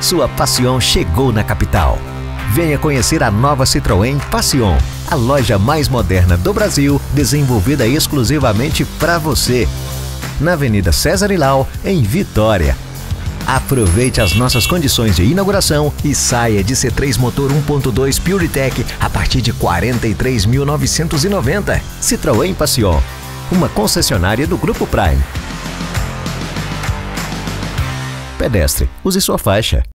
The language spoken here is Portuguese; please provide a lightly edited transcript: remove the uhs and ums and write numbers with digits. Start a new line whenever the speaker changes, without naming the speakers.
Sua Passion chegou na capital. Venha conhecer a nova Citroën Passion, a loja mais moderna do Brasil, desenvolvida exclusivamente para você. Na Avenida César Ilau, em Vitória. Aproveite as nossas condições de inauguração e saia de C3 motor 1.2 PureTech a partir de R$ 43.990. Citroën Passion, uma concessionária do Grupo Prime. Pedestre, use sua faixa.